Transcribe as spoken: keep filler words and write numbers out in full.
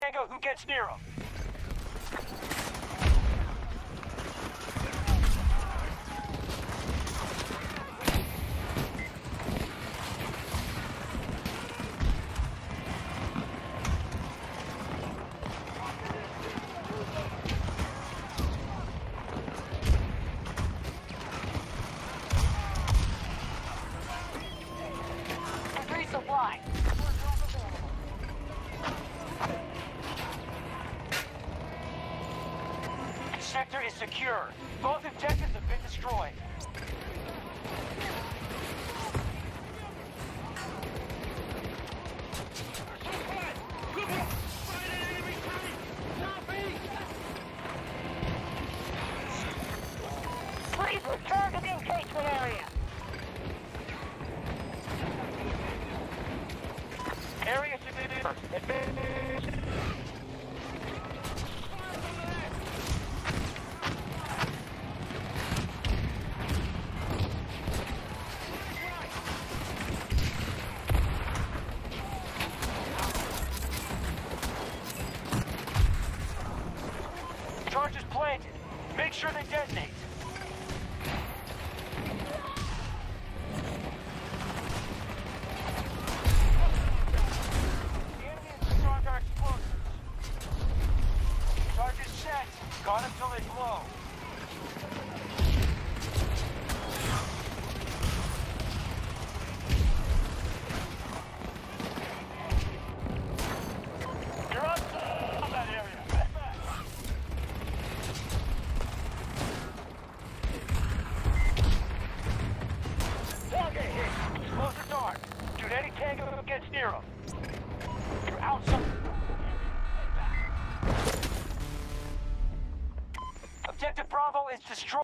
Tango who gets near him. Three supply. Sector is secure. Both objectives have been destroyed. Please return to the engagement area. Area secure. Charges planted. Make sure they detonate. The enemy is strong our explosives. Charges set. Got them till they blow. You're on that area. Explosives armed. Shoot any tango who gets near them. You're outside. Objective Bravo is destroyed.